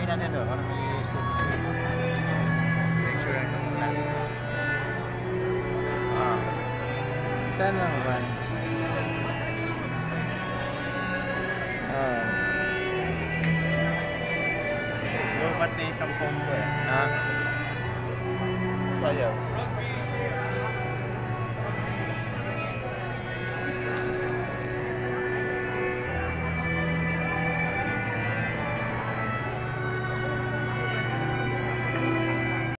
Alamin natin doon. Parang may zoom. Picture ko muna. Ah. Saan lang ba? Lumat na isang combo eh. Ah. Kaya.